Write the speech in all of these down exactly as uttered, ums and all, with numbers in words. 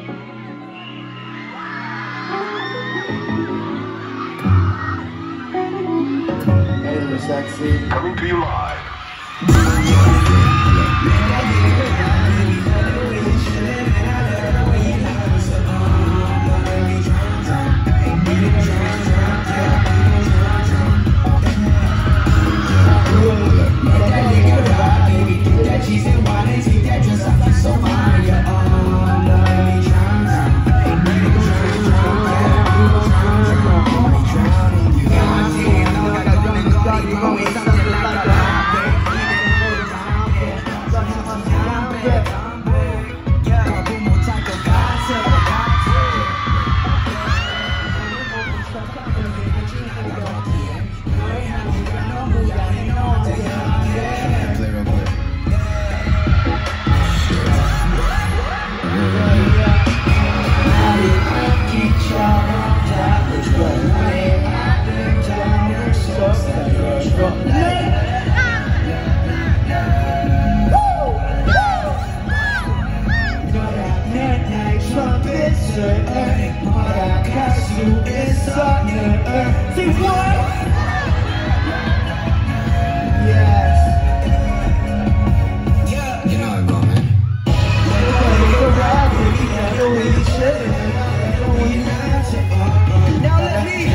Hey, sexy. Coming to you live. Say what? Yes. Yeah, you know how it go, man. Now let me.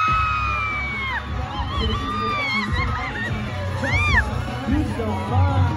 You're so fun.